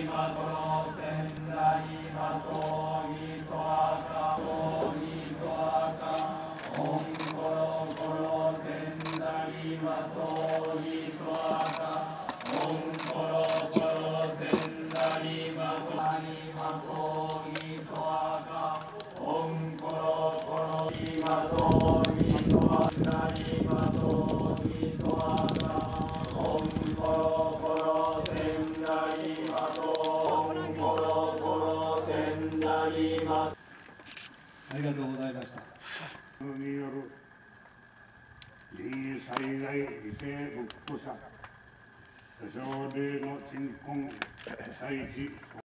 ありがとうございました。 による林災害犠牲仏土者、諸生霊の鎮魂被災地